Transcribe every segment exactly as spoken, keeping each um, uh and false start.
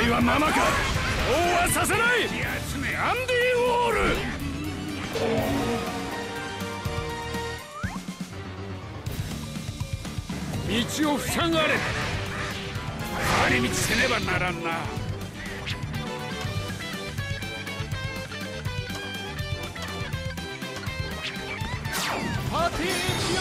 いはママか。そうはさせない。アンディ・ウォール。道を塞がれた。回り道せねばならんな。パティシ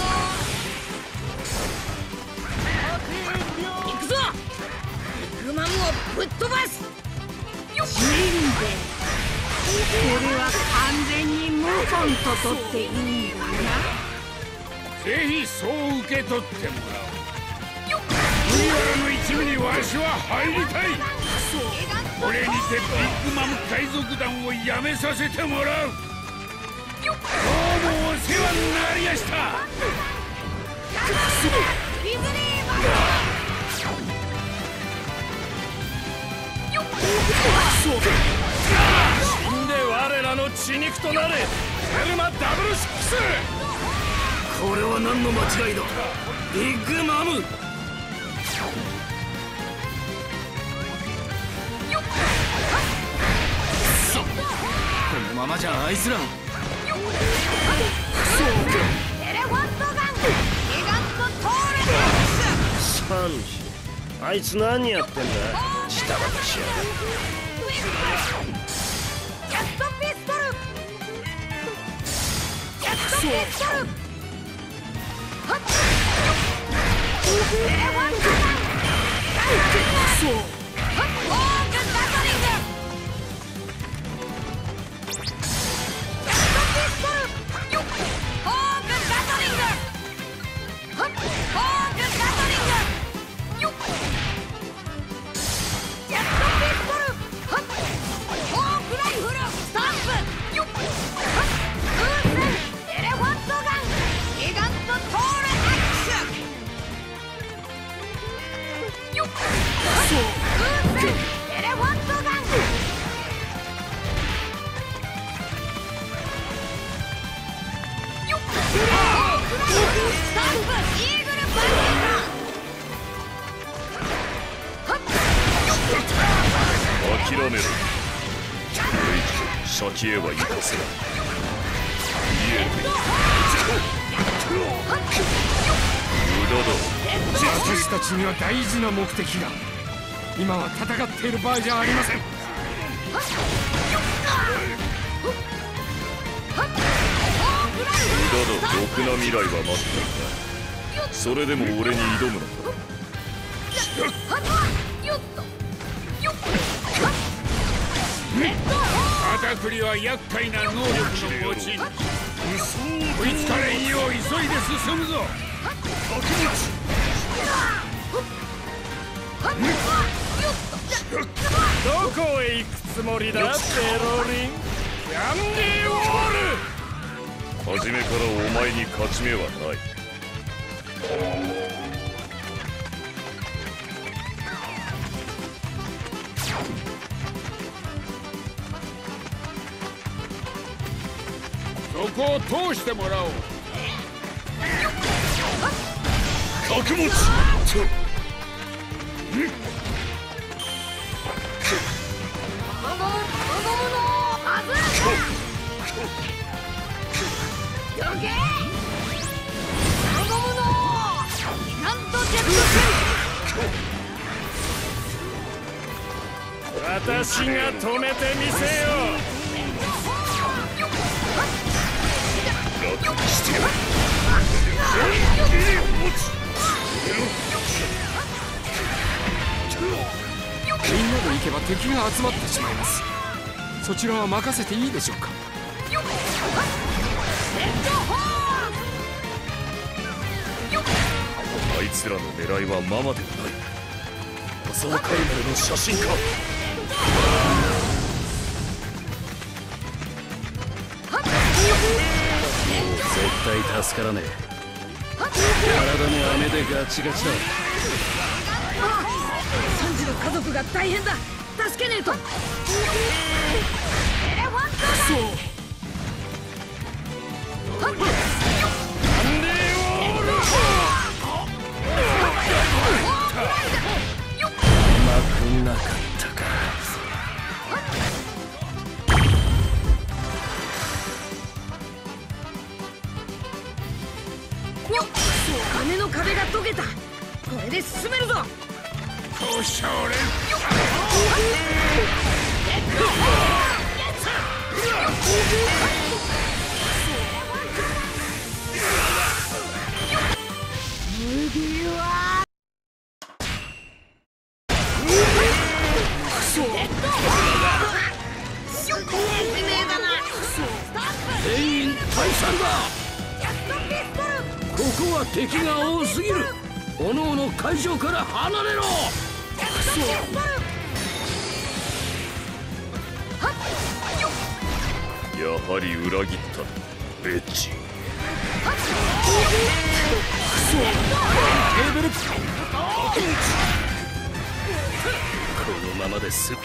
オン。行くぞ。ビッグマムをぶっ飛ばす。よっ。ジンベエ。これは完全に謀反と取っていいんだな。ぜひそう受け取ってもらおう。麦わらの一部にわしは入りたい。これにてビッグマム海賊団をやめさせてもらう。どうもお世話になりやした。ディズニーマ死んで我らの血肉となれ。ヘルマダブルシックス。これは何の間違いだ。ビッグマム。そこのままじゃあいつらエレファントガンギガントトーレサンジ、あいつ何やってんだ。下渡しやがって。ジャストピストル。ジャストピストル。はっエレファントガンそうはっオークガソリング。ジャストピストル。よっオークガソリング。はっオークガソリング。よっジャストピストル。はっオークライフルスタンプ。よっはっ風船エレファントガンギガントトーレアクション。よっ風船エレファントガン。よっスタンプイーグルバンゲーター。はっ諦めろ。先へは行かせない。私たちには大事な目的が。今は戦っている場合じゃありません。だだ、ろくな未来は待っていた。それでも俺に挑むのか。カタクリは厄介な能力の持ち主。追いつかれんよう急いで進むぞ。どこへ行くつもりだペロリン。キャンディーウォール。初めからお前に勝ち目はない。そこを通してもらおう。覚悟。私が止めてみせよう。楽にしてよ。みんなで行けば敵が集まってしまいます。そちらは任せていいでしょうか。あいつらの狙いはママではない。マサオカルメルの写真か。絶対助からねえ。体も雨でガチガチだ。サンジの家族が大変だ。助けねえと。クソ。なんでよ。うまくなかったか。 これで進めるぞ。 交渉連麦わ全員退散だ。ここは敵が多すぎる。おのおの会場から離れろ。やはり裏切ったベッジ。レベルこのままです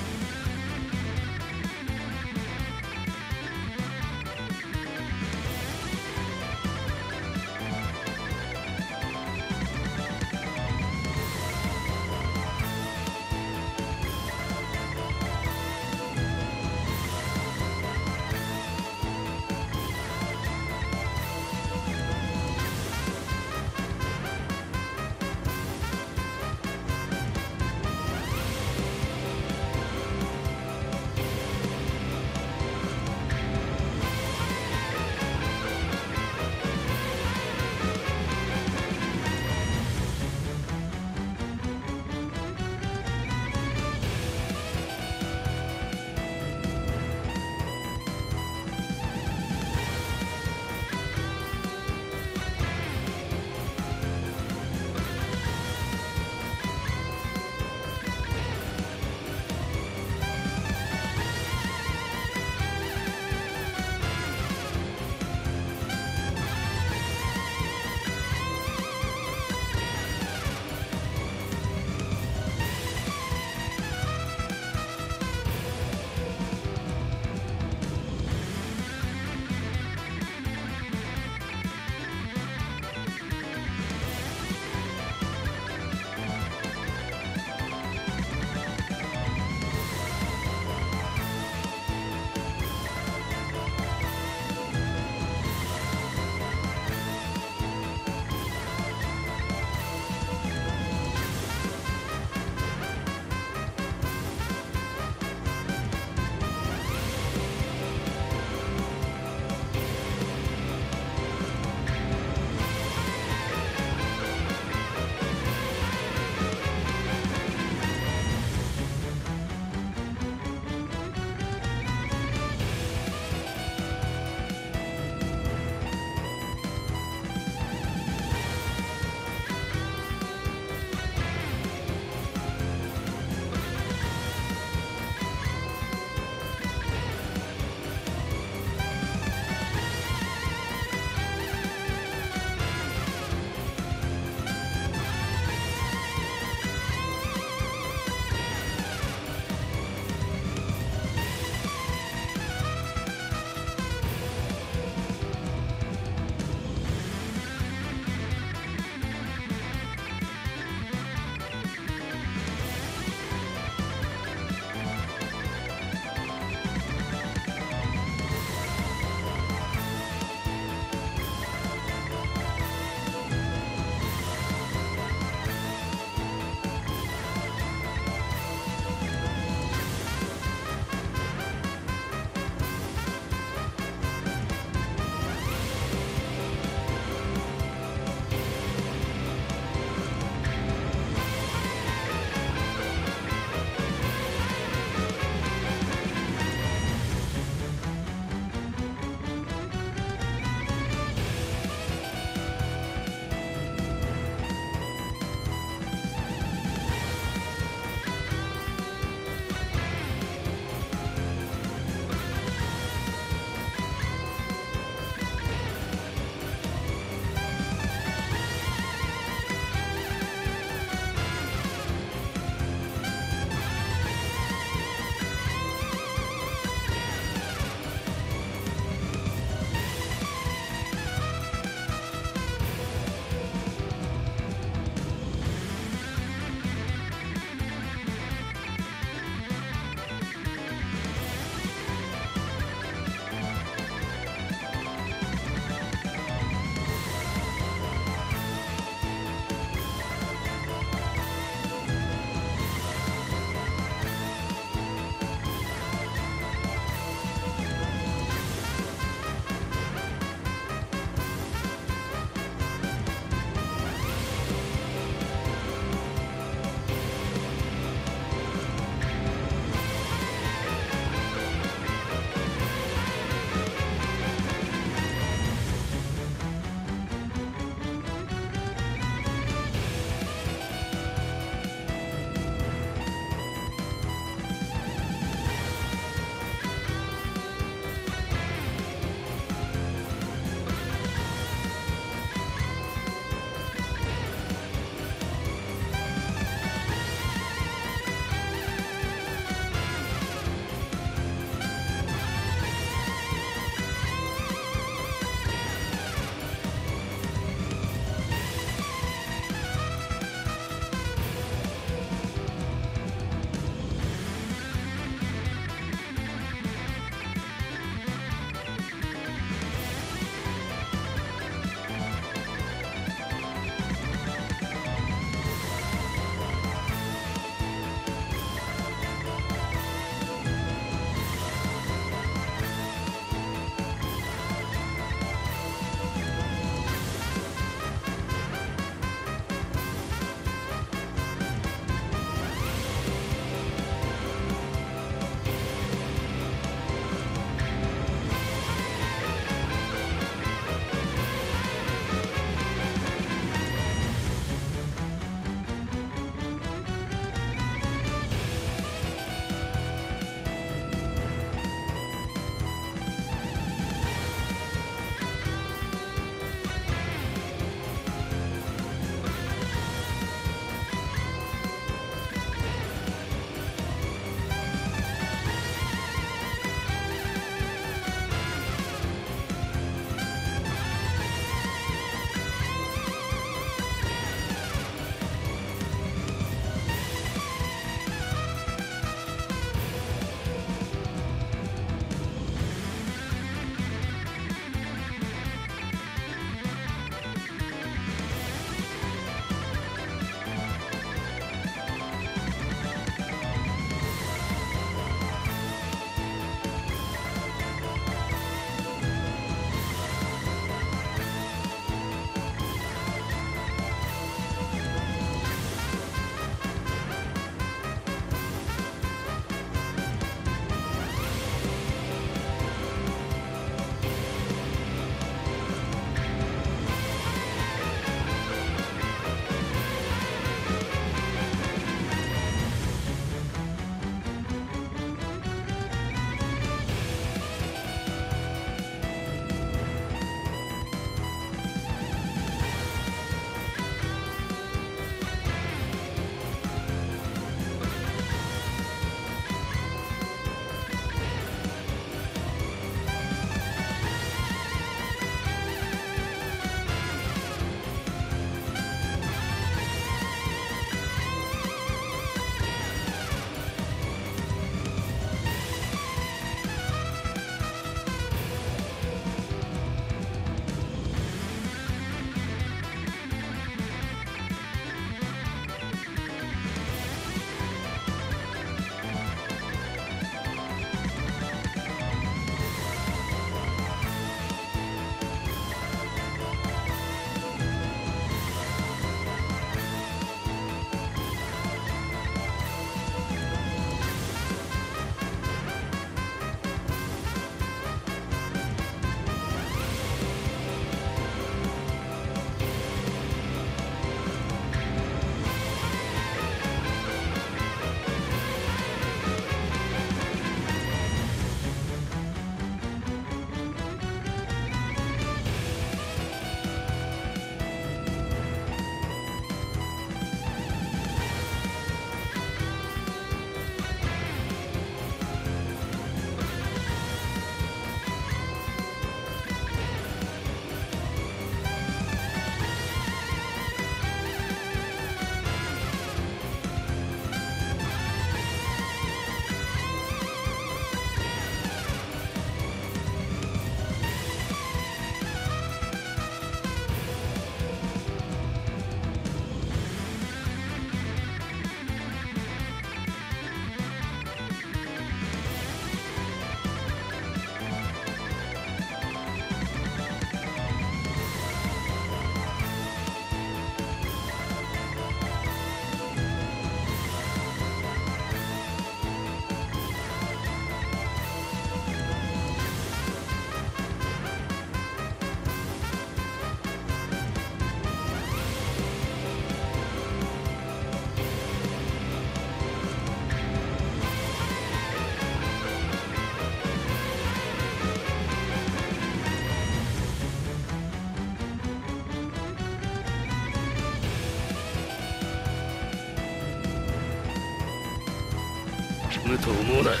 むと思うな。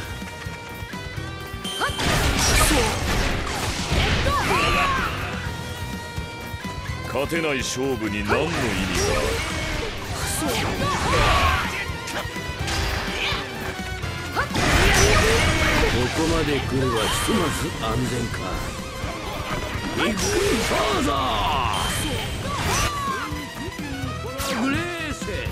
勝てない勝負に何の意味がある。 ここまで来ればひとまず安全か。ビッグファーザーグレーセ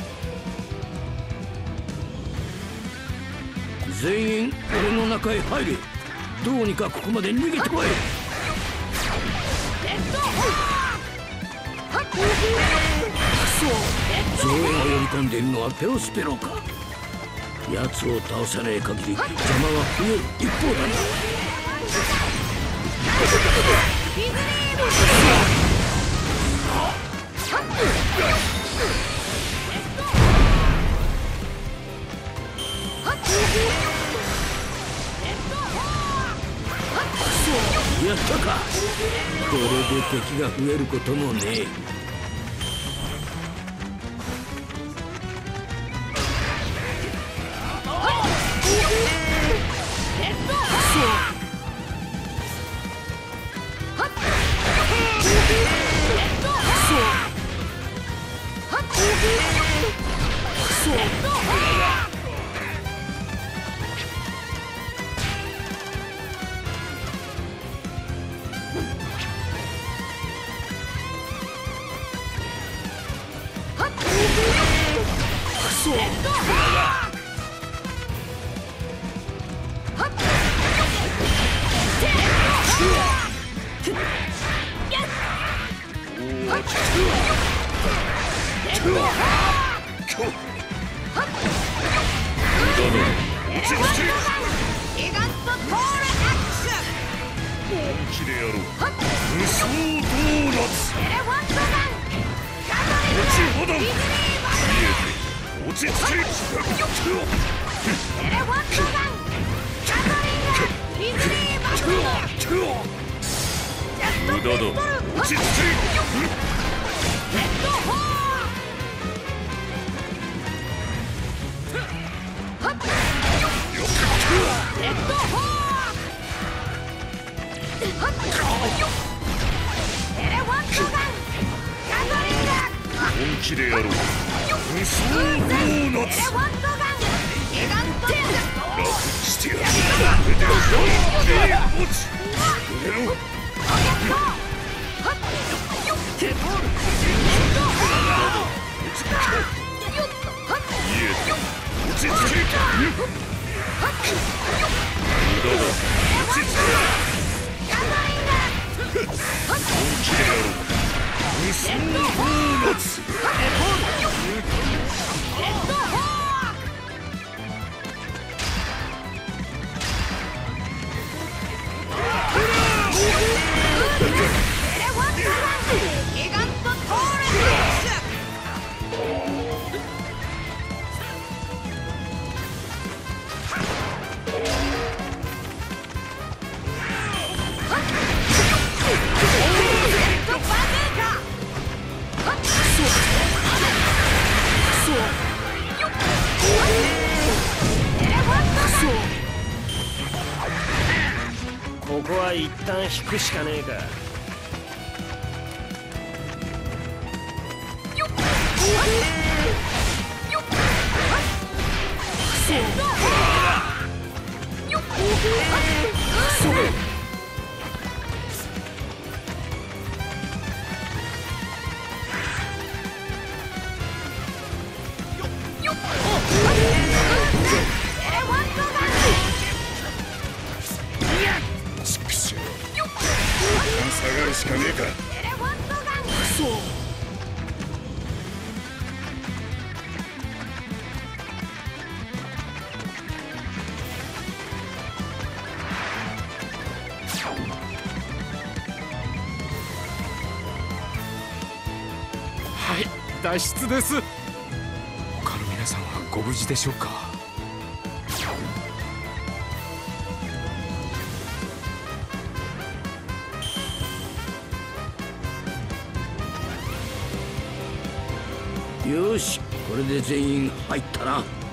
全員俺の中へ入れ。どうにかここまで逃げてこい。ゾエが呼び込んでいるのはペロスペロか。奴を倒さねえ限り邪魔は増える一方だな。やったか。これで敵が増えることもねえ。 ここは一旦引くしかねえか。 下がるしかねえか。 はい、脱出です。他の皆さんはご無事でしょうか。 よし、これで全員入ったな。